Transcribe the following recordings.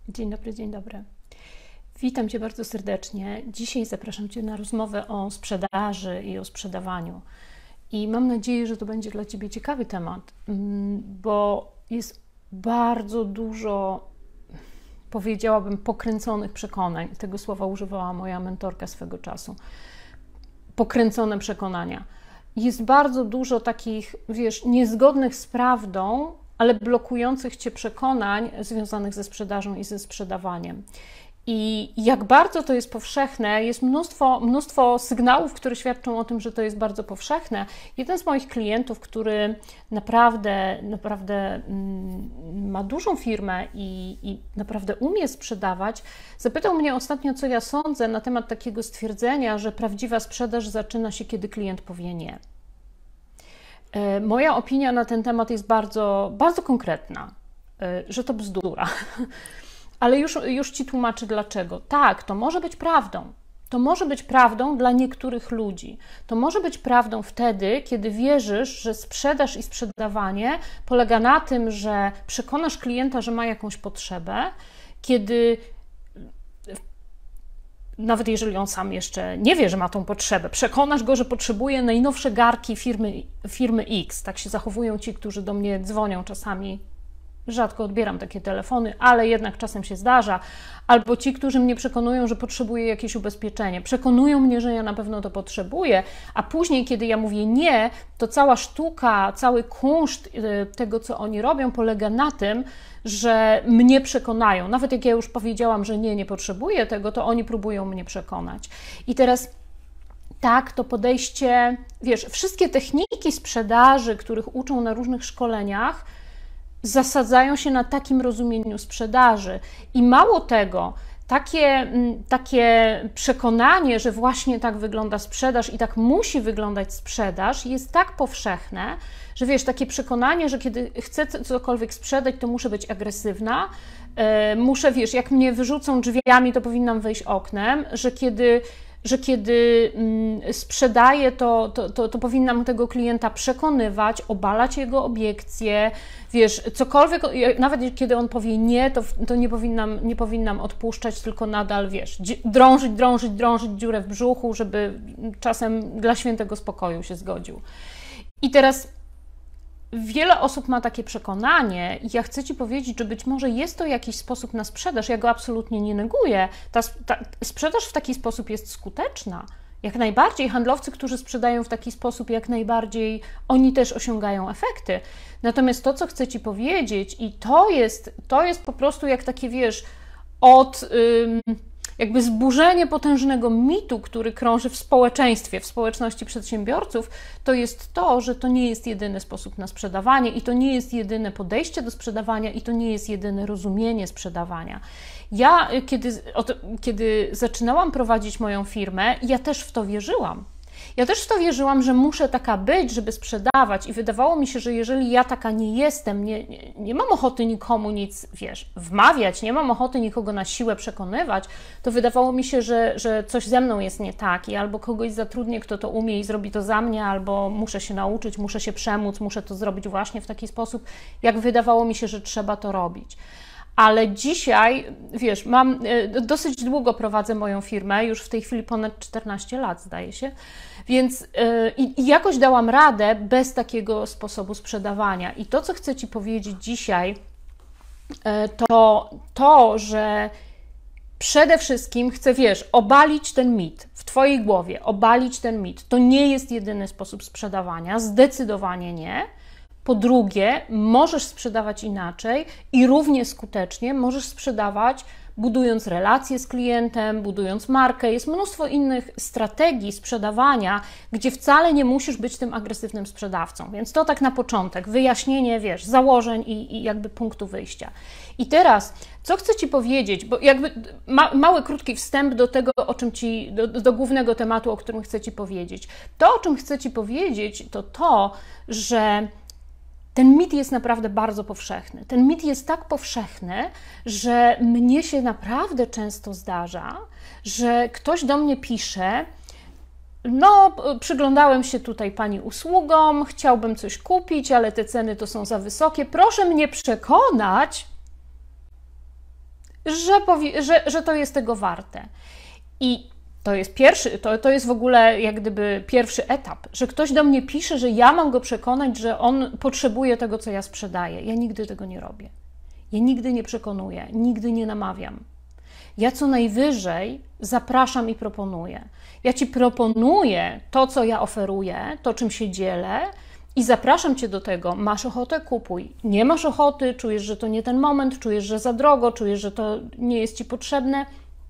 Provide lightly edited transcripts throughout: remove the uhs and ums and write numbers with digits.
Dzień dobry, dzień dobry. Witam Cię bardzo serdecznie. Dzisiaj zapraszam Cię na rozmowę o sprzedaży i o sprzedawaniu. I mam nadzieję, że to będzie dla Ciebie ciekawy temat, bo jest bardzo dużo, powiedziałabym, pokręconych przekonań. Tego słowa używała moja mentorka swego czasu. Pokręcone przekonania. Jest bardzo dużo takich, wiesz, niezgodnych z prawdą, ale blokujących Cię przekonań związanych ze sprzedażą i ze sprzedawaniem. I jak bardzo to jest powszechne, jest mnóstwo sygnałów, które świadczą o tym, że to jest bardzo powszechne. Jeden z moich klientów, który naprawdę ma dużą firmę i naprawdę umie sprzedawać, zapytał mnie ostatnio, co ja sądzę na temat takiego stwierdzenia, że prawdziwa sprzedaż zaczyna się, kiedy klient powie nie. Moja opinia na ten temat jest bardzo konkretna, że to bzdura. Ale już Ci tłumaczę dlaczego. Tak, to może być prawdą. To może być prawdą dla niektórych ludzi. To może być prawdą wtedy, kiedy wierzysz, że sprzedaż i sprzedawanie polega na tym, że przekonasz klienta, że ma jakąś potrzebę, kiedy nawet jeżeli on sam jeszcze nie wie, że ma tą potrzebę, przekonasz go, że potrzebuje najnowsze garki firmy X. Tak się zachowują ci, którzy do mnie dzwonią czasami. Rzadko odbieram takie telefony, ale jednak czasem się zdarza. Albo ci, którzy mnie przekonują, że potrzebuję jakieś ubezpieczenie. Przekonują mnie, że ja na pewno to potrzebuję, a później, kiedy ja mówię nie, to cała sztuka, cały kunszt tego, co oni robią, polega na tym, że mnie przekonają. Nawet jak ja już powiedziałam, że nie potrzebuję tego, to oni próbują mnie przekonać. I teraz tak, to podejście, wiesz, wszystkie techniki sprzedaży, których uczą na różnych szkoleniach, zasadzają się na takim rozumieniu sprzedaży. I mało tego, takie przekonanie, że właśnie tak wygląda sprzedaż i tak musi wyglądać sprzedaż, jest tak powszechne, że wiesz, takie przekonanie, że kiedy chcę cokolwiek sprzedać, to muszę być agresywna, muszę, wiesz, jak mnie wyrzucą drzwiami, to powinnam wejść oknem, że kiedy sprzedaję, to powinnam tego klienta przekonywać, obalać jego obiekcje, wiesz, cokolwiek, nawet kiedy on powie nie, to nie powinnam odpuszczać, tylko nadal, wiesz, drążyć dziurę w brzuchu, żeby czasem dla świętego spokoju się zgodził. I teraz wiele osób ma takie przekonanie i ja chcę Ci powiedzieć, że być może jest to jakiś sposób na sprzedaż, ja go absolutnie nie neguję. Ta sprzedaż w taki sposób jest skuteczna. Jak najbardziej handlowcy, którzy sprzedają w taki sposób, jak najbardziej oni też osiągają efekty. Natomiast to, co chcę Ci powiedzieć i to jest po prostu jak takie, wiesz, jakby zburzenie potężnego mitu, który krąży w społeczeństwie, w społeczności przedsiębiorców, to jest to, że to nie jest jedyny sposób na sprzedawanie i to nie jest jedyne podejście do sprzedawania i to nie jest jedyne rozumienie sprzedawania. Ja, kiedy zaczynałam prowadzić moją firmę, ja też w to wierzyłam. Ja też w to wierzyłam, że muszę taka być, żeby sprzedawać i wydawało mi się, że jeżeli ja taka nie jestem, nie mam ochoty nikomu nic, wiesz, wmawiać, nie mam ochoty nikogo na siłę przekonywać, to wydawało mi się, że coś ze mną jest nie tak i albo kogoś zatrudnię, kto to umie i zrobi to za mnie, albo muszę się nauczyć, muszę się przemóc, muszę to zrobić właśnie w taki sposób, jak wydawało mi się, że trzeba to robić. Ale dzisiaj, wiesz, dosyć długo prowadzę moją firmę, już w tej chwili ponad 14 lat, zdaje się, więc i jakoś dałam radę bez takiego sposobu sprzedawania. I to, co chcę Ci powiedzieć dzisiaj, to, że przede wszystkim chcę, wiesz, obalić ten mit w Twojej głowie, obalić ten mit. To nie jest jedyny sposób sprzedawania, zdecydowanie nie. Po drugie, możesz sprzedawać inaczej i równie skutecznie możesz sprzedawać, budując relacje z klientem, budując markę. Jest mnóstwo innych strategii sprzedawania, gdzie wcale nie musisz być tym agresywnym sprzedawcą. Więc to tak na początek, wyjaśnienie, wiesz, założeń i jakby punktu wyjścia. I teraz, co chcę Ci powiedzieć, bo jakby mały, krótki wstęp do tego, do głównego tematu, o którym chcę Ci powiedzieć. To, o czym chcę Ci powiedzieć, to, że ten mit jest naprawdę bardzo powszechny. Ten mit jest tak powszechny, że mnie się naprawdę często zdarza, że ktoś do mnie pisze: no, przyglądałem się tutaj Pani usługom, chciałbym coś kupić, ale te ceny to są za wysokie. Proszę mnie przekonać, że to jest tego warte. I to jest to jest w ogóle jak gdyby pierwszy etap, że ktoś do mnie pisze, że ja mam go przekonać, że on potrzebuje tego, co ja sprzedaję. Ja nigdy tego nie robię. Ja nigdy nie przekonuję, nigdy nie namawiam. Ja co najwyżej zapraszam i proponuję. Ja Ci proponuję to, co ja oferuję, to, czym się dzielę i zapraszam Cię do tego. Masz ochotę? Kupuj. Nie masz ochoty? Czujesz, że to nie ten moment? Czujesz, że za drogo? Czujesz, że to nie jest Ci potrzebne?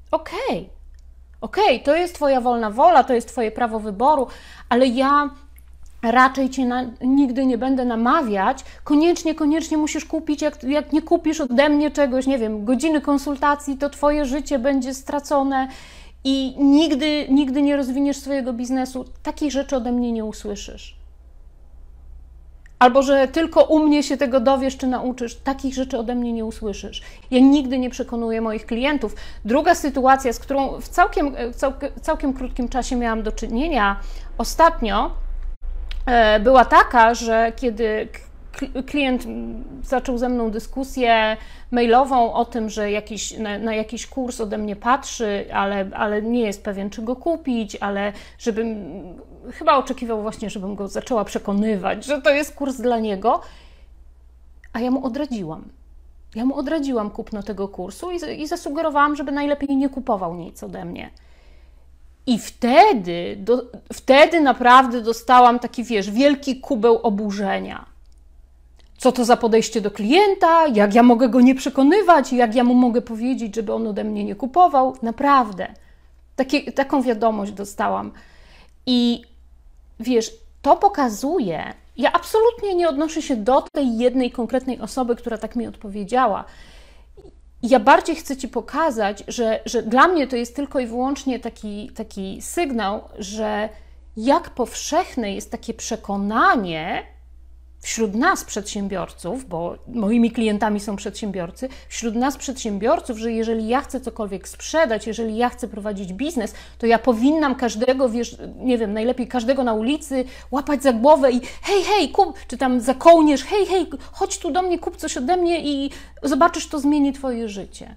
Okej, to jest Twoja wolna wola, to jest Twoje prawo wyboru, ale ja raczej Cię nigdy nie będę namawiać, koniecznie musisz kupić, jak nie kupisz ode mnie czegoś, nie wiem, godziny konsultacji, to Twoje życie będzie stracone i nigdy nie rozwiniesz swojego biznesu. Takich rzeczy ode mnie nie usłyszysz. Albo, że tylko u mnie się tego dowiesz czy nauczysz. Takich rzeczy ode mnie nie usłyszysz. Ja nigdy nie przekonuję moich klientów. Druga sytuacja, z którą w całkiem krótkim czasie miałam do czynienia ostatnio, była taka, że kiedy klient zaczął ze mną dyskusję mailową o tym, że na jakiś kurs ode mnie patrzy, ale nie jest pewien, czy go kupić, ale chyba oczekiwał właśnie, żebym go zaczęła przekonywać, że to jest kurs dla niego, a ja mu odradziłam. Ja mu odradziłam kupno tego kursu i zasugerowałam, żeby najlepiej nie kupował nic ode mnie. I wtedy naprawdę dostałam taki, wielki kubeł oburzenia. Co to za podejście do klienta? Jak ja mogę go nie przekonywać? Jak ja mu mogę powiedzieć, żeby on ode mnie nie kupował? Naprawdę. Taką wiadomość dostałam. I to pokazuje, ja absolutnie nie odnoszę się do tej jednej konkretnej osoby, która tak mi odpowiedziała. Ja bardziej chcę Ci pokazać, że dla mnie to jest tylko i wyłącznie taki sygnał, że jak powszechne jest takie przekonanie wśród nas przedsiębiorców, bo moimi klientami są przedsiębiorcy, wśród nas przedsiębiorców, że jeżeli ja chcę cokolwiek sprzedać, jeżeli ja chcę prowadzić biznes, to ja powinnam każdego, nie wiem, najlepiej każdego na ulicy łapać za głowę i hej, kup, czy tam za kołnierz, hej, chodź tu do mnie, kup coś ode mnie i zobaczysz, to zmieni Twoje życie.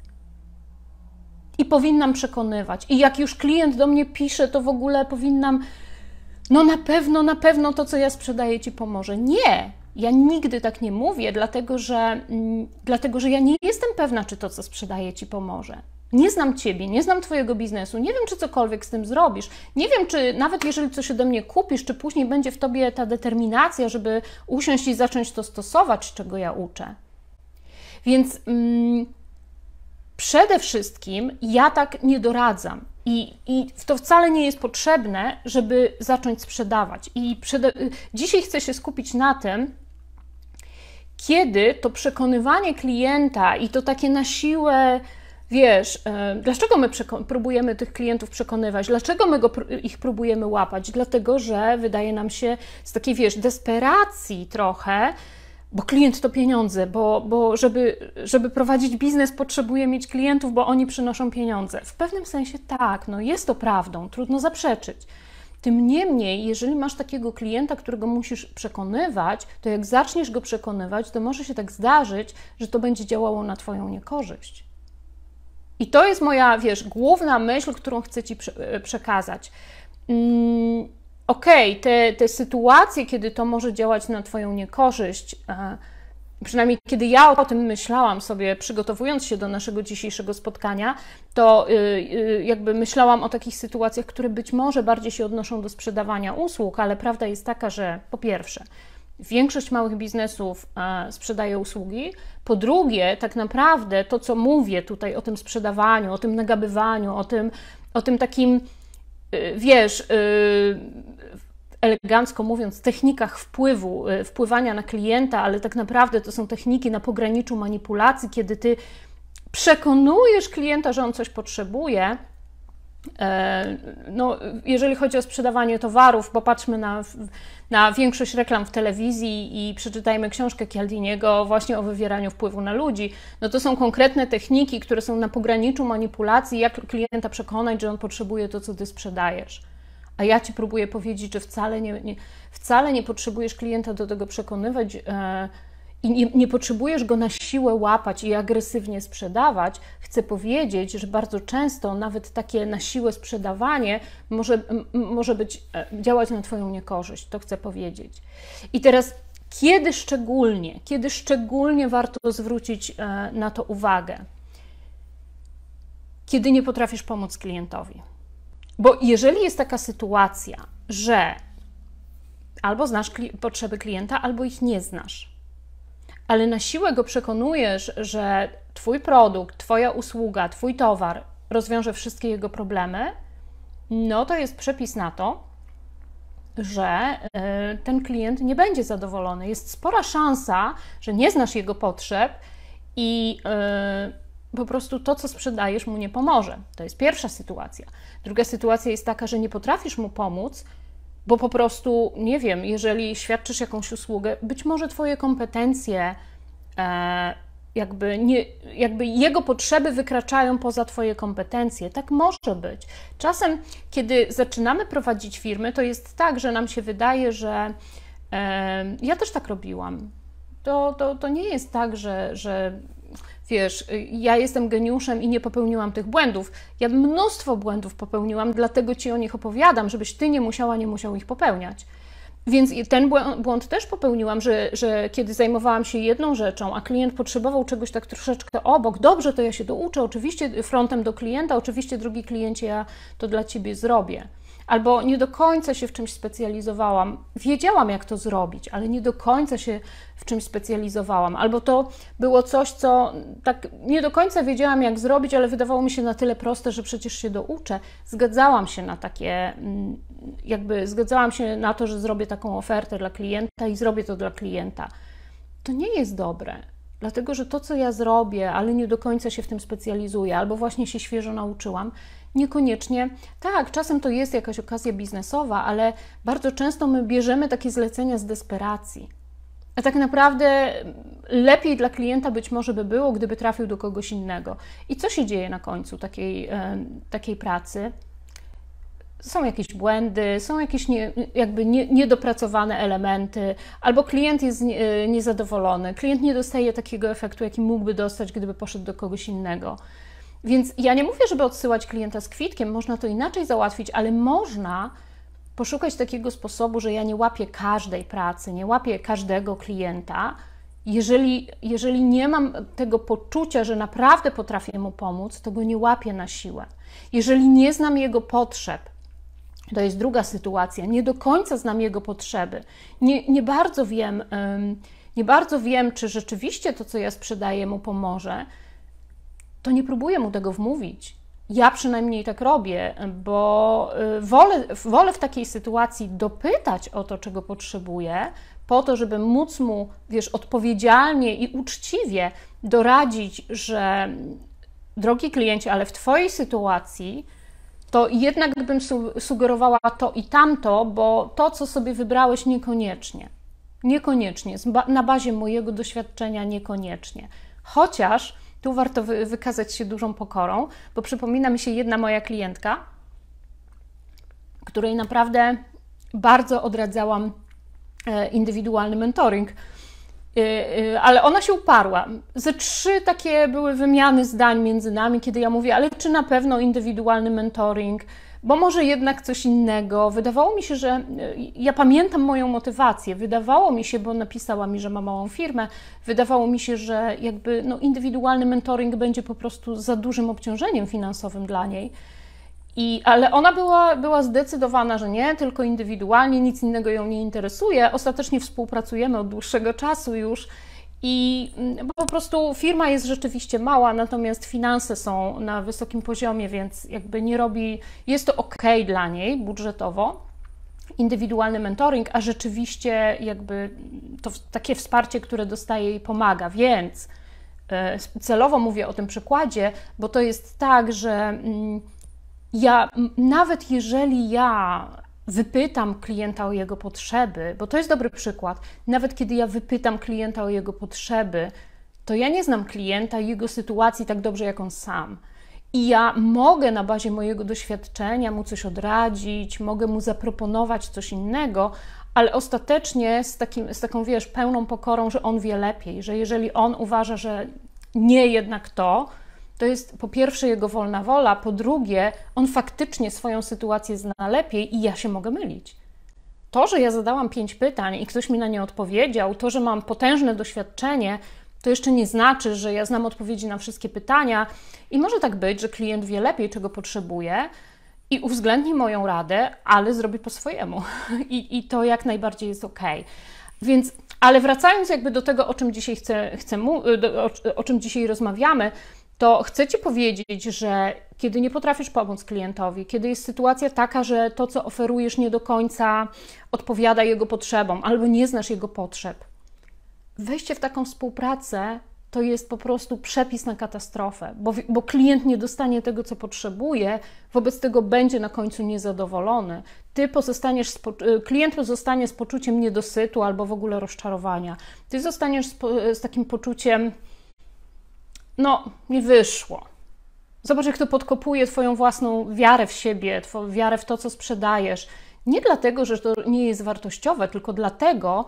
I powinnam przekonywać. I jak już klient do mnie pisze, to w ogóle powinnam no na pewno to, co ja sprzedaję, Ci pomoże. Nie, ja nigdy tak nie mówię, dlatego że ja nie jestem pewna, czy to, co sprzedaję, Ci pomoże. Nie znam Ciebie, nie znam Twojego biznesu, nie wiem, czy cokolwiek z tym zrobisz. Nie wiem, czy nawet jeżeli coś ode mnie kupisz, czy później będzie w Tobie ta determinacja, żeby usiąść i zacząć to stosować, czego ja uczę. Więc przede wszystkim ja tak nie doradzam. I to wcale nie jest potrzebne, żeby zacząć sprzedawać. Dzisiaj chcę się skupić na tym, kiedy to przekonywanie klienta i to takie na siłę, dlaczego my próbujemy tych klientów przekonywać, dlaczego my ich próbujemy łapać? Dlatego, że wydaje nam się z takiej, desperacji trochę, bo klient to pieniądze, bo żeby prowadzić biznes, potrzebuje mieć klientów, bo oni przynoszą pieniądze. W pewnym sensie tak, jest to prawdą, trudno zaprzeczyć. Tym niemniej, jeżeli masz takiego klienta, którego musisz przekonywać, to jak zaczniesz go przekonywać, to może się tak zdarzyć, że to będzie działało na Twoją niekorzyść. I to jest moja, główna myśl, którą chcę Ci przekazać. Okej, te sytuacje, kiedy to może działać na Twoją niekorzyść, przynajmniej kiedy ja o tym myślałam sobie, przygotowując się do naszego dzisiejszego spotkania, to jakby myślałam o takich sytuacjach, które być może bardziej się odnoszą do sprzedawania usług, ale prawda jest taka, że po pierwsze, większość małych biznesów sprzedaje usługi, po drugie, tak naprawdę to, co mówię tutaj o tym sprzedawaniu, o tym nagabywaniu, o tym takim, elegancko mówiąc, technikach wpływania na klienta, ale tak naprawdę to są techniki na pograniczu manipulacji, kiedy Ty przekonujesz klienta, że on coś potrzebuje. Jeżeli chodzi o sprzedawanie towarów, popatrzmy na większość reklam w telewizji i przeczytajmy książkę Cialdiniego właśnie o wywieraniu wpływu na ludzi. To są konkretne techniki, które są na pograniczu manipulacji, jak klienta przekonać, że on potrzebuje to, co Ty sprzedajesz. A ja Ci próbuję powiedzieć, że wcale nie potrzebujesz klienta do tego przekonywać i nie potrzebujesz go na siłę łapać i agresywnie sprzedawać, chcę powiedzieć, że bardzo często nawet takie na siłę sprzedawanie może działać na Twoją niekorzyść, to chcę powiedzieć. I teraz, kiedy szczególnie warto zwrócić na to uwagę? Kiedy nie potrafisz pomóc klientowi. Bo jeżeli jest taka sytuacja, że albo znasz potrzeby klienta, albo ich nie znasz, ale na siłę go przekonujesz, że Twój produkt, Twoja usługa, Twój towar rozwiąże wszystkie jego problemy, no to jest przepis na to, że ten klient nie będzie zadowolony. Jest spora szansa, że nie znasz jego potrzeb i po prostu to, co sprzedajesz, mu nie pomoże. To jest pierwsza sytuacja. Druga sytuacja jest taka, że nie potrafisz mu pomóc, bo po prostu, nie wiem, jeżeli świadczysz jakąś usługę, być może Twoje kompetencje, jakby jego potrzeby wykraczają poza Twoje kompetencje. Tak może być. Czasem, kiedy zaczynamy prowadzić firmy, to jest tak, że nam się wydaje, że ja też tak robiłam. To nie jest tak, że wiesz, ja jestem geniuszem i nie popełniłam tych błędów. Ja mnóstwo błędów popełniłam, dlatego Ci o nich opowiadam, żebyś Ty nie musiał ich popełniać. Więc ten błąd też popełniłam, że kiedy zajmowałam się jedną rzeczą, a klient potrzebował czegoś tak troszeczkę obok, dobrze, to ja się douczę, oczywiście frontem do klienta, oczywiście drogi kliencie, ja to dla Ciebie zrobię. Albo nie do końca się w czymś specjalizowałam. Wiedziałam, jak to zrobić, ale nie do końca się w czymś specjalizowałam. Albo to było coś, co tak nie do końca wiedziałam, jak zrobić, ale wydawało mi się na tyle proste, że przecież się douczę. Zgadzałam się na takie, zgadzałam się na to, że zrobię taką ofertę dla klienta i zrobię to dla klienta. To nie jest dobre. Dlatego, że to, co ja zrobię, ale nie do końca się w tym specjalizuję, albo właśnie się świeżo nauczyłam, niekoniecznie, tak, czasem to jest jakaś okazja biznesowa, ale bardzo często my bierzemy takie zlecenia z desperacji. A tak naprawdę lepiej dla klienta być może by było, gdyby trafił do kogoś innego. I co się dzieje na końcu takiej pracy? Są jakieś błędy, są jakieś niedopracowane elementy, albo klient jest niezadowolony, klient nie dostaje takiego efektu, jaki mógłby dostać, gdyby poszedł do kogoś innego. Więc ja nie mówię, żeby odsyłać klienta z kwitkiem, można to inaczej załatwić, ale można poszukać takiego sposobu, że ja nie łapię każdej pracy, nie łapię każdego klienta. Jeżeli nie mam tego poczucia, że naprawdę potrafię mu pomóc, to go nie łapię na siłę. Jeżeli nie znam jego potrzeb, to jest druga sytuacja, nie do końca znam jego potrzeby, nie bardzo wiem, czy rzeczywiście to, co ja sprzedaję, mu pomoże, to nie próbuję mu tego wmówić. Ja przynajmniej tak robię, bo wolę w takiej sytuacji dopytać o to, czego potrzebuje, po to, żeby móc mu, odpowiedzialnie i uczciwie doradzić, że drogi kliencie, ale w Twojej sytuacji to jednak bym sugerowała to i tamto, bo to, co sobie wybrałeś, niekoniecznie, na bazie mojego doświadczenia niekoniecznie. Chociaż tu warto wykazać się dużą pokorą, bo przypomina mi się jedna moja klientka, której naprawdę bardzo odradzałam indywidualny mentoring, ale ona się uparła. Ze 3 takie były wymiany zdań między nami, kiedy ja mówię, ale czy na pewno indywidualny mentoring, bo może jednak coś innego. Wydawało mi się, że ja pamiętam moją motywację, wydawało mi się, bo napisała mi, że ma małą firmę, wydawało mi się, że indywidualny mentoring będzie po prostu za dużym obciążeniem finansowym dla niej. Ale ona była zdecydowana, że nie, tylko indywidualnie, nic innego ją nie interesuje. Ostatecznie współpracujemy od dłuższego czasu już i po prostu firma jest rzeczywiście mała, natomiast finanse są na wysokim poziomie, więc jest to ok dla niej budżetowo, indywidualny mentoring, a rzeczywiście to takie wsparcie, które dostaje, jej pomaga, więc celowo mówię o tym przykładzie, bo to jest tak, że nawet jeżeli ja wypytam klienta o jego potrzeby, bo to jest dobry przykład, nawet kiedy ja wypytam klienta o jego potrzeby, to ja nie znam klienta i jego sytuacji tak dobrze jak on sam. I ja mogę na bazie mojego doświadczenia mu coś odradzić, mogę mu zaproponować coś innego, ale ostatecznie z taką, wiesz, pełną pokorą, że on wie lepiej, że jeżeli on uważa, że nie jednak to jest po pierwsze jego wolna wola, po drugie on faktycznie swoją sytuację zna lepiej i ja się mogę mylić. To, że ja zadałam 5 pytań i ktoś mi na nie odpowiedział, to, że mam potężne doświadczenie, to jeszcze nie znaczy, że ja znam odpowiedzi na wszystkie pytania i może tak być, że klient wie lepiej, czego potrzebuje i uwzględni moją radę, ale zrobi po swojemu. I to jak najbardziej jest okej. Więc, ale wracając jakby do tego, o czym dzisiaj o czym dzisiaj rozmawiamy, to chcę Ci powiedzieć, że kiedy nie potrafisz pomóc klientowi, kiedy jest sytuacja taka, że to, co oferujesz, nie do końca odpowiada jego potrzebom albo nie znasz jego potrzeb, wejście w taką współpracę to jest po prostu przepis na katastrofę, bo klient nie dostanie tego, co potrzebuje, wobec tego będzie na końcu niezadowolony. Klient pozostanie z poczuciem niedosytu albo w ogóle rozczarowania. Ty zostaniesz z takim poczuciem, no, nie wyszło. Zobacz, jak to podkopuje Twoją własną wiarę w siebie, Twoją wiarę w to, co sprzedajesz. Nie dlatego, że to nie jest wartościowe, tylko dlatego,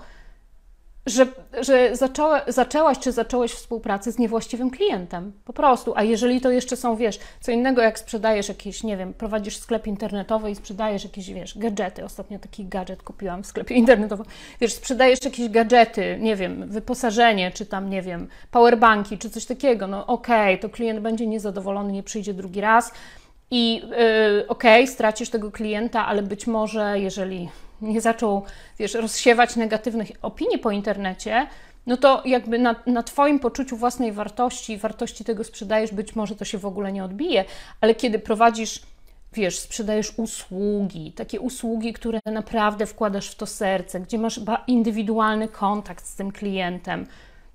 że zaczęłaś czy zacząłeś współpracę z niewłaściwym klientem. Po prostu. A jeżeli to jeszcze są, wiesz, co innego jak sprzedajesz jakieś, nie wiem, prowadzisz sklep internetowy i sprzedajesz jakieś, wiesz, gadżety. Ostatnio taki gadżet kupiłam w sklepie internetowym. Wiesz, sprzedajesz jakieś gadżety, nie wiem, wyposażenie, czy tam, nie wiem, powerbanki, czy coś takiego. No okej, to klient będzie niezadowolony, nie przyjdzie drugi raz. I stracisz tego klienta, ale być może, jeżeli nie zaczął, wiesz, rozsiewać negatywnych opinii po internecie, no to jakby na Twoim poczuciu własnej wartości, wartości tego sprzedajesz, być może to się w ogóle nie odbije, ale kiedy prowadzisz, wiesz, sprzedajesz usługi, takie usługi, które naprawdę wkładasz w to serce, gdzie masz indywidualny kontakt z tym klientem,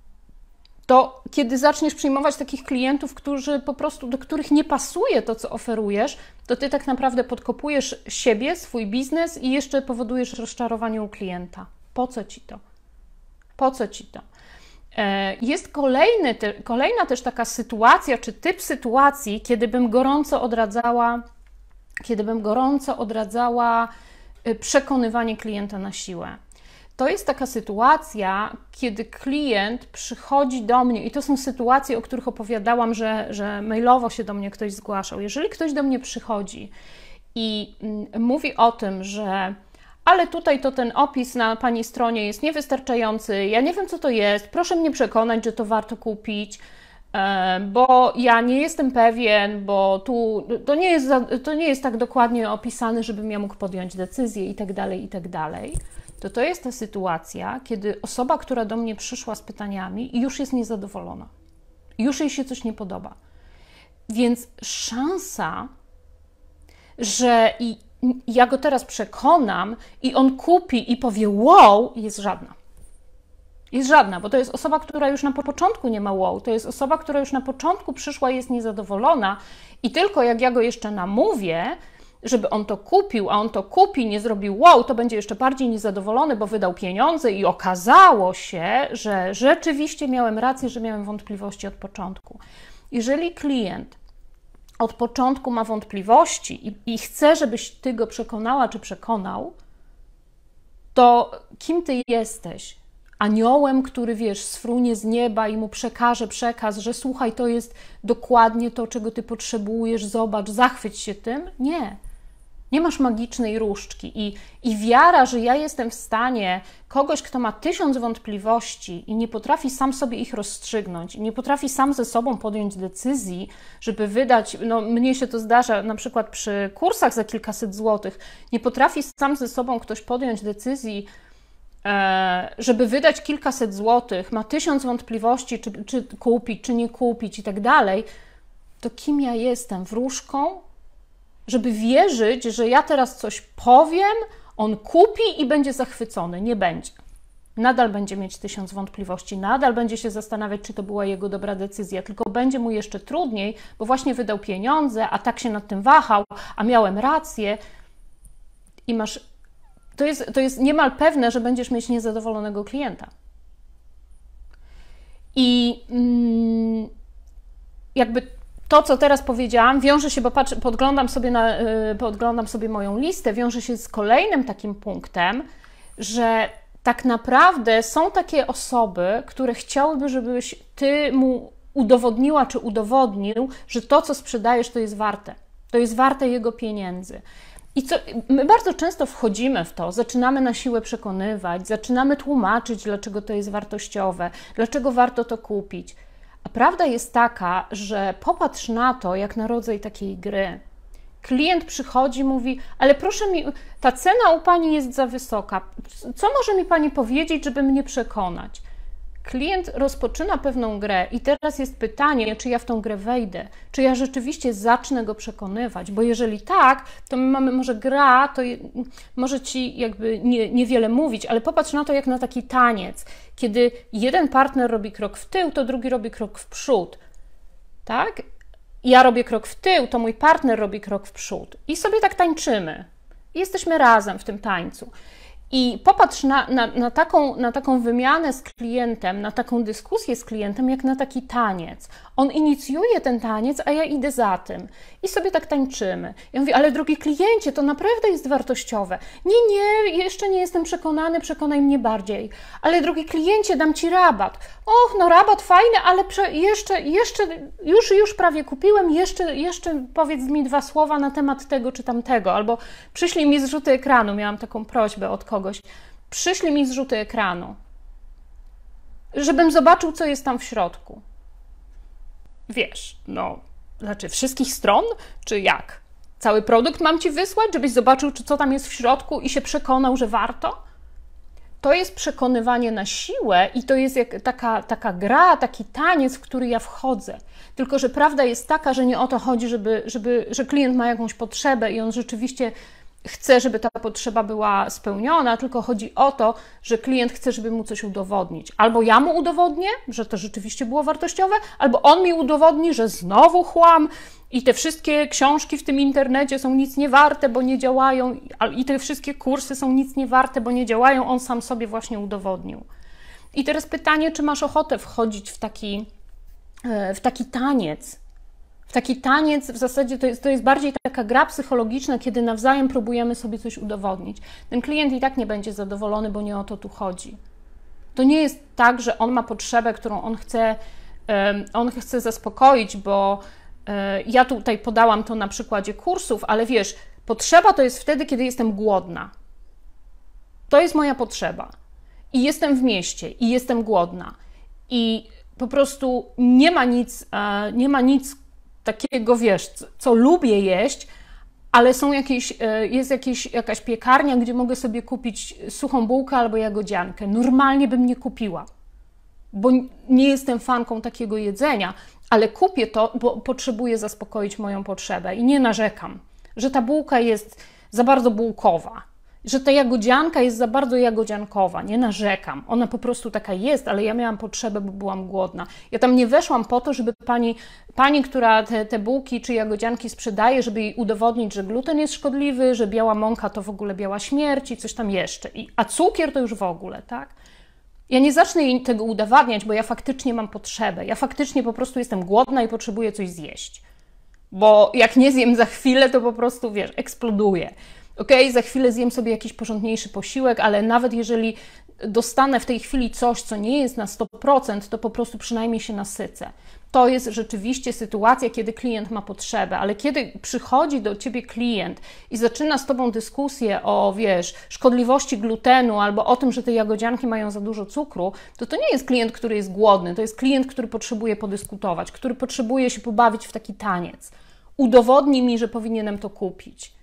to kiedy zaczniesz przyjmować takich klientów, do których nie pasuje to, co oferujesz, to Ty tak naprawdę podkopujesz siebie, swój biznes i jeszcze powodujesz rozczarowanie u klienta. Po co Ci to? Po co Ci to? Jest kolejna też taka sytuacja, czy typ sytuacji, kiedy bym gorąco odradzała przekonywanie klienta na siłę. To jest taka sytuacja, kiedy klient przychodzi do mnie i to są sytuacje, o których opowiadałam, że mailowo się do mnie ktoś zgłaszał. Jeżeli ktoś do mnie przychodzi i mówi o tym, że ale tutaj to ten opis na Pani stronie jest niewystarczający, ja nie wiem, co to jest, proszę mnie przekonać, że to warto kupić, bo ja nie jestem pewien, bo tu to nie jest tak dokładnie opisane, żebym ja mógł podjąć decyzję i tak dalej. To jest ta sytuacja, kiedy osoba, która do mnie przyszła z pytaniami, już jest niezadowolona. Już jej się coś nie podoba. Więc szansa, że ja go teraz przekonam i on kupi i powie wow, jest żadna. Jest żadna, bo to jest osoba, która już na początku nie ma wow. To jest osoba, która już na początku przyszła i jest niezadowolona i tylko jak ja go jeszcze namówię, żeby on to kupił, a on to kupi, nie zrobił wow, to będzie jeszcze bardziej niezadowolony, bo wydał pieniądze i okazało się, że rzeczywiście miałem rację, że miałem wątpliwości od początku. Jeżeli klient od początku ma wątpliwości i chce, żebyś Ty go przekonała czy przekonał, to kim Ty jesteś? Aniołem, który, wiesz, sfrunie z nieba i mu przekaże przekaz, że słuchaj, to jest dokładnie to, czego Ty potrzebujesz, zobacz, zachwyć się tym? Nie. Nie masz magicznej różdżki i wiara, że ja jestem w stanie kogoś, kto ma 1000 wątpliwości i nie potrafi sam sobie ich rozstrzygnąć, i nie potrafi sam ze sobą podjąć decyzji, żeby wydać, no mnie się to zdarza na przykład przy kursach za kilkaset złotych, nie potrafi sam ze sobą ktoś podjąć decyzji, żeby wydać kilkaset złotych, ma 1000 wątpliwości, czy kupić, czy nie kupić i tak dalej, to kim ja jestem? Wróżką? Żeby wierzyć, że ja teraz coś powiem, on kupi i będzie zachwycony. Nie będzie. Nadal będzie mieć 1000 wątpliwości, nadal będzie się zastanawiać, czy to była jego dobra decyzja, tylko będzie mu jeszcze trudniej, bo właśnie wydał pieniądze, a tak się nad tym wahał, a miałem rację i masz... To jest niemal pewne, że będziesz mieć niezadowolonego klienta. I jakby to, co teraz powiedziałam, wiąże się, bo podglądam sobie moją listę, wiąże się z kolejnym takim punktem, że tak naprawdę są takie osoby, które chciałyby, żebyś ty mu udowodniła czy udowodnił, że to, co sprzedajesz, to jest warte jego pieniędzy. I my bardzo często wchodzimy w to, zaczynamy na siłę przekonywać, zaczynamy tłumaczyć, dlaczego to jest wartościowe, dlaczego warto to kupić. A prawda jest taka, że popatrz na to, jak na rodzaj takiej gry. Klient przychodzi, mówi, ale proszę mi, ta cena u Pani jest za wysoka. Co może mi Pani powiedzieć, żeby mnie przekonać? Klient rozpoczyna pewną grę i teraz jest pytanie, czy ja w tą grę wejdę, czy ja rzeczywiście zacznę go przekonywać, bo jeżeli tak, to my mamy może gra, to może Ci jakby niewiele mówić, ale popatrz na to jak na taki taniec, kiedy jeden partner robi krok w tył, to drugi robi krok w przód, tak? Ja robię krok w tył, to mój partner robi krok w przód i sobie tak tańczymy i jesteśmy razem w tym tańcu. I popatrz na taką wymianę z klientem, na taką dyskusję z klientem, jak na taki taniec. On inicjuje ten taniec, a ja idę za tym. I sobie tak tańczymy. Ja mówię, ale drogi kliencie, to naprawdę jest wartościowe. Nie, jeszcze nie jestem przekonany, przekonaj mnie bardziej. Ale drogi kliencie, dam Ci rabat. Och, no rabat fajny, ale już prawie kupiłem, jeszcze powiedz mi 2 słowa na temat tego czy tamtego. Albo przyślij mi zrzuty ekranu, miałam taką prośbę od kogoś. Przyślij mi zrzuty ekranu, żebym zobaczył, co jest tam w środku. Wiesz, no, znaczy wszystkich stron, czy jak? Cały produkt mam Ci wysłać, żebyś zobaczył, co tam jest w środku i się przekonał, że warto? To jest przekonywanie na siłę i to jest jak taka gra, taki taniec, w który ja wchodzę. Tylko że prawda jest taka, że nie o to chodzi, że klient ma jakąś potrzebę i on rzeczywiście chce, żeby ta potrzeba była spełniona, tylko chodzi o to, że klient chce, żeby mu coś udowodnić. Albo ja mu udowodnię, że to rzeczywiście było wartościowe, albo on mi udowodni, że znowu chłam i te wszystkie książki w tym internecie są nic nie warte, bo nie działają i te wszystkie kursy są nic nie warte, bo nie działają, on sam sobie właśnie udowodnił. I teraz pytanie, czy masz ochotę wchodzić w taki taniec? W taki taniec w zasadzie to jest bardziej taka gra psychologiczna, kiedy nawzajem próbujemy sobie coś udowodnić. Ten klient i tak nie będzie zadowolony, bo nie o to tu chodzi. To nie jest tak, że on ma potrzebę, którą on chce zaspokoić, bo ja tutaj podałam to na przykładzie kursów, ale wiesz, potrzeba to jest wtedy, kiedy jestem głodna. To jest moja potrzeba. I jestem w mieście, i jestem głodna. I po prostu nie ma nic takiego, wiesz, co lubię jeść, ale jest jakaś piekarnia, gdzie mogę sobie kupić suchą bułkę albo jagodziankę. Normalnie bym nie kupiła, bo nie jestem fanką takiego jedzenia, ale kupię to, bo potrzebuję zaspokoić moją potrzebę i nie narzekam, że ta bułka jest za bardzo bułkowa, że ta jagodzianka jest za bardzo jagodziankowa, nie narzekam. Ona po prostu taka jest, ale ja miałam potrzebę, bo byłam głodna. Ja tam nie weszłam po to, żeby pani, która te bułki czy jagodzianki sprzedaje, żeby jej udowodnić, że gluten jest szkodliwy, że biała mąka to w ogóle biała śmierć i coś tam jeszcze. A cukier to już w ogóle, tak? Ja nie zacznę jej tego udowadniać, bo ja faktycznie mam potrzebę. Ja faktycznie po prostu jestem głodna i potrzebuję coś zjeść. Bo jak nie zjem za chwilę, to po prostu, wiesz, eksploduję. Okej, za chwilę zjem sobie jakiś porządniejszy posiłek, ale nawet jeżeli dostanę w tej chwili coś, co nie jest na 100%, to po prostu przynajmniej się nasycę. To jest rzeczywiście sytuacja, kiedy klient ma potrzebę, ale kiedy przychodzi do Ciebie klient i zaczyna z Tobą dyskusję o, wiesz, szkodliwości glutenu albo o tym, że te jagodzianki mają za dużo cukru, to nie jest klient, który jest głodny, to jest klient, który potrzebuje podyskutować, który potrzebuje się pobawić w taki taniec. Udowodnij mi, że powinienem to kupić.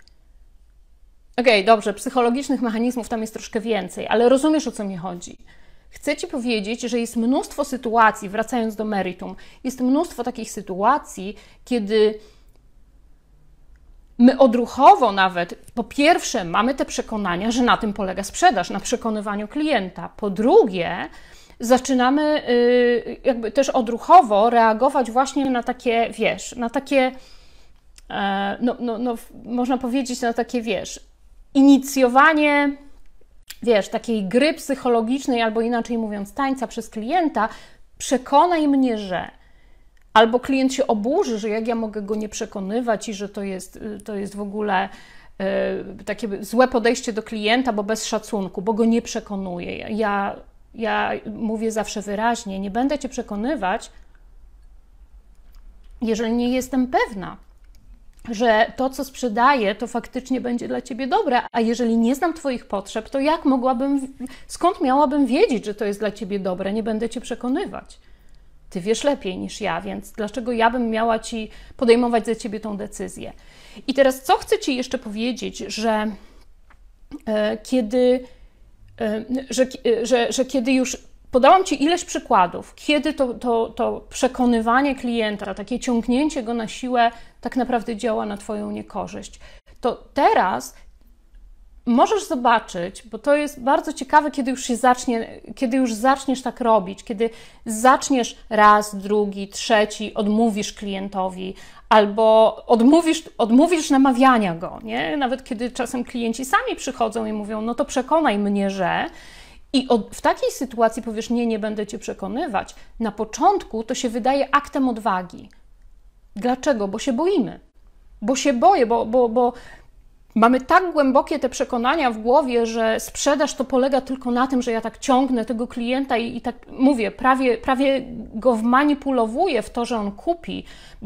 Okej, dobrze, psychologicznych mechanizmów tam jest troszkę więcej, ale rozumiesz, o co mi chodzi. Chcę Ci powiedzieć, że jest mnóstwo sytuacji, wracając do meritum, jest mnóstwo takich sytuacji, kiedy my odruchowo nawet, po pierwsze, mamy te przekonania, że na tym polega sprzedaż, na przekonywaniu klienta. Po drugie, zaczynamy jakby też odruchowo reagować właśnie na takie, wiesz, na takie, można powiedzieć, na takie, wiesz, inicjowanie, wiesz, takiej gry psychologicznej, albo inaczej mówiąc, tańca przez klienta, przekonaj mnie, że. Albo klient się oburzy, że jak ja mogę go nie przekonywać i że to jest w ogóle takie złe podejście do klienta, bo bez szacunku, bo go nie przekonuje. Ja mówię zawsze wyraźnie, nie będę cię przekonywać, jeżeli nie jestem pewna, że to, co sprzedaję, to faktycznie będzie dla ciebie dobre, a jeżeli nie znam twoich potrzeb, to skąd miałabym wiedzieć, że to jest dla ciebie dobre? Nie będę cię przekonywać. Ty wiesz lepiej niż ja, więc dlaczego ja bym miała ci podejmować za ciebie tą decyzję? I teraz co chcę ci jeszcze powiedzieć, że kiedy już podałam ci ileś przykładów, kiedy to przekonywanie klienta, takie ciągnięcie go na siłę tak naprawdę działa na twoją niekorzyść, to teraz możesz zobaczyć, bo to jest bardzo ciekawe, kiedy już zaczniesz tak robić, kiedy zaczniesz raz, drugi, trzeci, odmówisz klientowi, albo odmówisz namawiania go, nie? Nawet kiedy czasem klienci sami przychodzą i mówią, no to przekonaj mnie, że... I w takiej sytuacji powiesz, nie będę cię przekonywać. Na początku to się wydaje aktem odwagi. Dlaczego? Bo się boimy. Bo się boję, bo mamy tak głębokie te przekonania w głowie, że sprzedaż to polega tylko na tym, że ja tak ciągnę tego klienta i tak mówię, prawie go wmanipulowuję w to, że on kupi,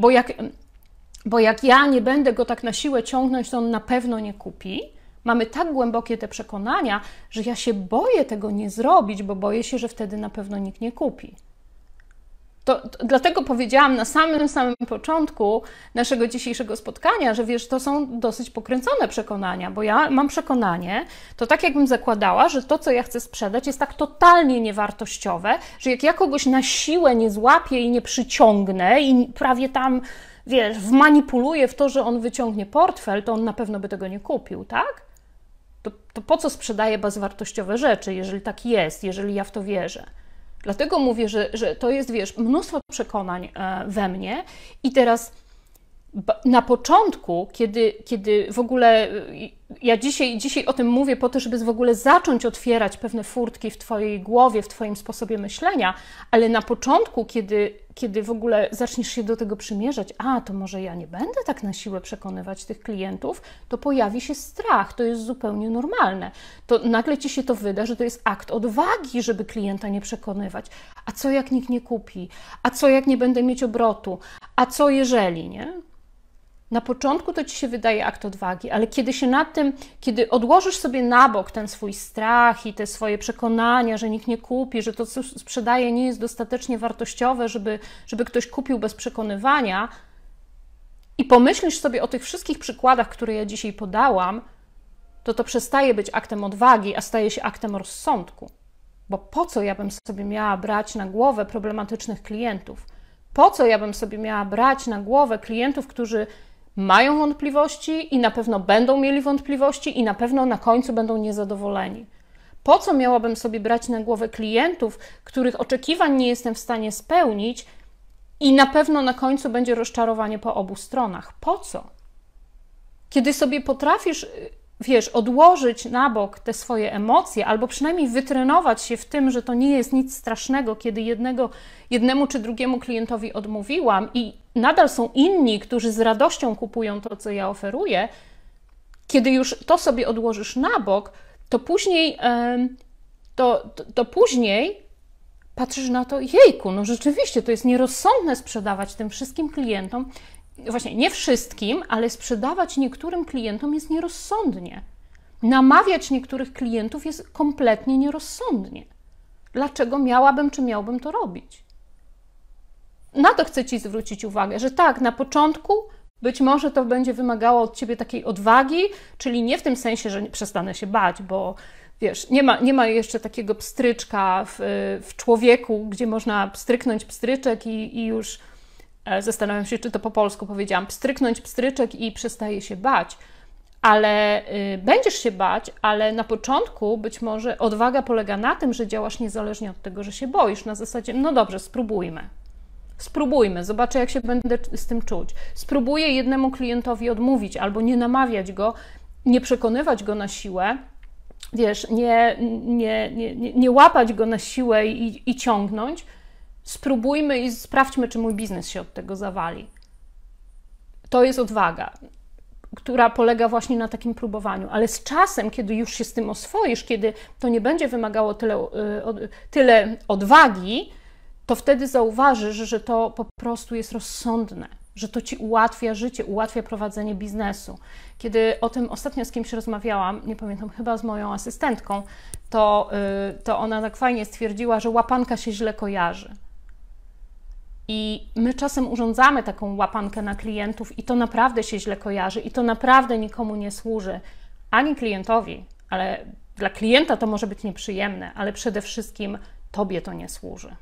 bo jak ja nie będę go tak na siłę ciągnąć, to on na pewno nie kupi. Mamy tak głębokie te przekonania, że ja się boję tego nie zrobić, bo boję się, że wtedy na pewno nikt nie kupi. To dlatego powiedziałam na samym początku naszego dzisiejszego spotkania, że wiesz, to są dosyć pokręcone przekonania, bo ja mam przekonanie, to tak jakbym zakładała, że to, co ja chcę sprzedać, jest tak totalnie niewartościowe, że jak ja kogoś na siłę nie złapię i nie przyciągnę i prawie tam, wiesz, wmanipuluję w to, że on wyciągnie portfel, to on na pewno by tego nie kupił, tak? To po co sprzedaję bezwartościowe rzeczy, jeżeli tak jest, jeżeli ja w to wierzę? Dlatego mówię, że to jest, wiesz, mnóstwo przekonań we mnie i teraz na początku, kiedy w ogóle, ja dzisiaj o tym mówię po to, żeby w ogóle zacząć otwierać pewne furtki w twojej głowie, w twoim sposobie myślenia, ale na początku, kiedy w ogóle zaczniesz się do tego przymierzać, to może ja nie będę tak na siłę przekonywać tych klientów, to pojawi się strach, to jest zupełnie normalne. To nagle ci się to wyda, że to jest akt odwagi, żeby klienta nie przekonywać. A co jak nikt nie kupi? A co jak nie będę mieć obrotu? A co jeżeli, nie? Na początku to ci się wydaje akt odwagi, ale kiedy odłożysz sobie na bok ten swój strach i te swoje przekonania, że nikt nie kupi, że to, co sprzedaje, nie jest dostatecznie wartościowe, żeby ktoś kupił bez przekonywania i pomyślisz sobie o tych wszystkich przykładach, które ja dzisiaj podałam, to przestaje być aktem odwagi, a staje się aktem rozsądku. Bo po co ja bym sobie miała brać na głowę problematycznych klientów? Po co ja bym sobie miała brać na głowę klientów, którzy mają wątpliwości i na pewno będą mieli wątpliwości i na pewno na końcu będą niezadowoleni? Po co miałabym sobie brać na głowę klientów, których oczekiwań nie jestem w stanie spełnić i na pewno na końcu będzie rozczarowanie po obu stronach? Po co? Kiedy sobie potrafisz, wiesz, odłożyć na bok te swoje emocje, albo przynajmniej wytrenować się w tym, że to nie jest nic strasznego, kiedy jednemu czy drugiemu klientowi odmówiłam i nadal są inni, którzy z radością kupują to, co ja oferuję, kiedy już to sobie odłożysz na bok, to później patrzysz na to, jejku, no rzeczywiście, to jest nierozsądne sprzedawać tym wszystkim klientom. Właśnie nie wszystkim, ale sprzedawać niektórym klientom jest nierozsądnie. Namawiać niektórych klientów jest kompletnie nierozsądnie. Dlaczego miałabym czy miałbym to robić? Na to chcę ci zwrócić uwagę, że tak, na początku być może to będzie wymagało od ciebie takiej odwagi, czyli nie w tym sensie, że przestanę się bać, bo wiesz, nie ma jeszcze takiego pstryczka w człowieku, gdzie można pstryknąć pstryczek i już zastanawiam się, czy to po polsku powiedziałam, pstryknąć pstryczek i przestaje się bać. Ale będziesz się bać, ale na początku być może odwaga polega na tym, że działasz niezależnie od tego, że się boisz. Na zasadzie, no dobrze, spróbujmy, zobaczę, jak się będę z tym czuć. Spróbuję jednemu klientowi odmówić albo nie namawiać go, nie przekonywać go na siłę, wiesz, nie łapać go na siłę i ciągnąć. Spróbujmy i sprawdźmy, czy mój biznes się od tego zawali. To jest odwaga. która polega właśnie na takim próbowaniu. Ale z czasem, kiedy już się z tym oswoisz, kiedy to nie będzie wymagało tyle odwagi, to wtedy zauważysz, że to po prostu jest rozsądne, że to ci ułatwia życie, ułatwia prowadzenie biznesu. Kiedy o tym ostatnio z kimś rozmawiałam, nie pamiętam, chyba z moją asystentką, to ona tak fajnie stwierdziła, że łapanka się źle kojarzy. I my czasem urządzamy taką łapankę na klientów i to naprawdę się źle kojarzy i to naprawdę nikomu nie służy, ani klientowi, ale dla klienta to może być nieprzyjemne, ale przede wszystkim tobie to nie służy.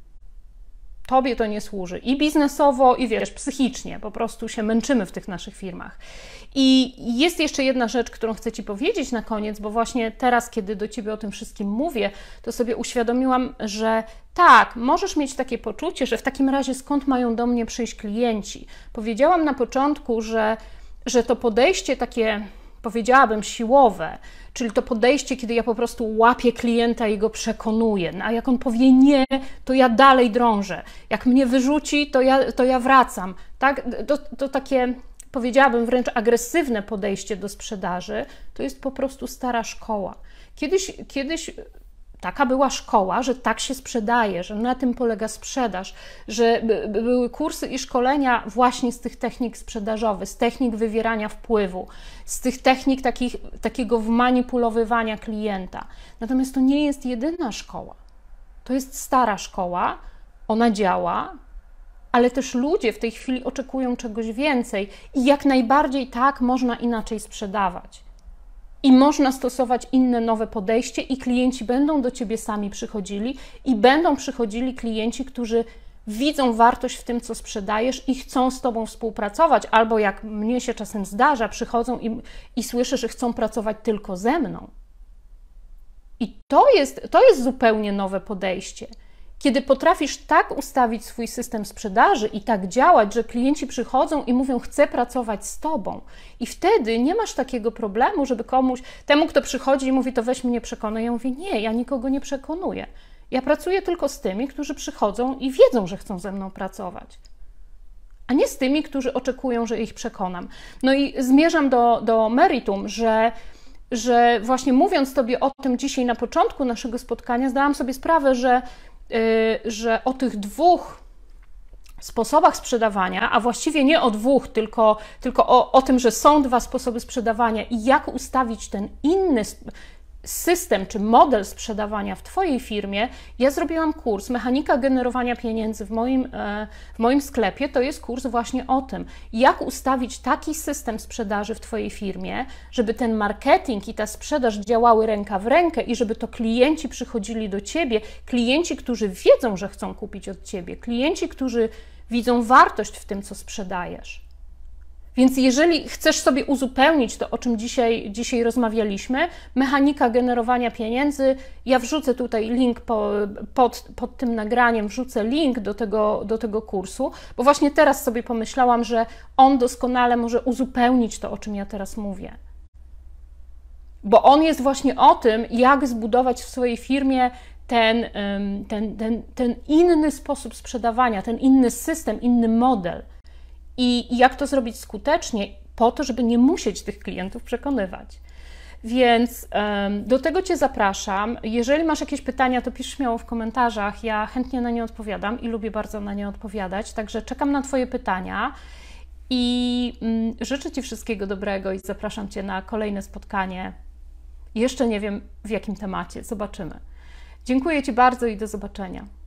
Tobie to nie służy i biznesowo, i wiesz, psychicznie, po prostu się męczymy w tych naszych firmach. I jest jeszcze jedna rzecz, którą chcę Ci powiedzieć na koniec, bo właśnie teraz, kiedy do Ciebie o tym wszystkim mówię, to sobie uświadomiłam, że tak, możesz mieć takie poczucie, że w takim razie skąd mają do mnie przyjść klienci. Powiedziałam na początku, że to podejście takie, powiedziałabym, siłowe, czyli to podejście, kiedy ja po prostu łapię klienta i go przekonuję, a jak on powie nie, to ja dalej drążę, jak mnie wyrzuci, to ja wracam, tak? To takie, powiedziałabym, wręcz agresywne podejście do sprzedaży, to jest po prostu stara szkoła. Kiedyś taka była szkoła, że tak się sprzedaje, że na tym polega sprzedaż, że były kursy i szkolenia właśnie z tych technik sprzedażowych, z technik wywierania wpływu, z tych technik takiego wmanipulowywania klienta. Natomiast to nie jest jedyna szkoła. To jest stara szkoła, ona działa, ale też ludzie w tej chwili oczekują czegoś więcej i jak najbardziej tak można inaczej sprzedawać. I można stosować inne, nowe podejście i klienci będą do Ciebie sami przychodzili i będą przychodzili klienci, którzy widzą wartość w tym, co sprzedajesz i chcą z Tobą współpracować, albo jak mnie się czasem zdarza, przychodzą i słyszę, że chcą pracować tylko ze mną. I to jest zupełnie nowe podejście. Kiedy potrafisz tak ustawić swój system sprzedaży i tak działać, że klienci przychodzą i mówią, chcę pracować z Tobą. I wtedy nie masz takiego problemu, żeby temu, kto przychodzi i mówi, to weź mnie przekonaj. Ja mówię, nie, ja nikogo nie przekonuję. Ja pracuję tylko z tymi, którzy przychodzą i wiedzą, że chcą ze mną pracować. A nie z tymi, którzy oczekują, że ich przekonam. No i zmierzam do meritum, że właśnie mówiąc Tobie o tym dzisiaj na początku naszego spotkania, zdałam sobie sprawę, że o tych dwóch sposobach sprzedawania, a właściwie nie o dwóch, tylko o tym, że są dwa sposoby sprzedawania i jak ustawić ten inny system czy model sprzedawania w Twojej firmie, ja zrobiłam kurs Mechanika generowania pieniędzy w moim sklepie. To jest kurs właśnie o tym, jak ustawić taki system sprzedaży w Twojej firmie, żeby ten marketing i ta sprzedaż działały ręka w rękę i żeby to klienci przychodzili do Ciebie, klienci, którzy wiedzą, że chcą kupić od Ciebie, klienci, którzy widzą wartość w tym, co sprzedajesz. Więc jeżeli chcesz sobie uzupełnić to, o czym dzisiaj rozmawialiśmy, mechanika generowania pieniędzy, ja wrzucę tutaj link pod tym nagraniem, wrzucę link do tego kursu, bo właśnie teraz sobie pomyślałam, że on doskonale może uzupełnić to, o czym ja teraz mówię. Bo on jest właśnie o tym, jak zbudować w swojej firmie ten inny sposób sprzedawania, ten inny system, inny model. I jak to zrobić skutecznie, po to, żeby nie musieć tych klientów przekonywać. Więc do tego Cię zapraszam. Jeżeli masz jakieś pytania, to pisz śmiało w komentarzach. Ja chętnie na nie odpowiadam i lubię bardzo na nie odpowiadać. Także czekam na Twoje pytania i życzę Ci wszystkiego dobrego i zapraszam Cię na kolejne spotkanie. Jeszcze nie wiem, w jakim temacie. Zobaczymy. Dziękuję Ci bardzo i do zobaczenia.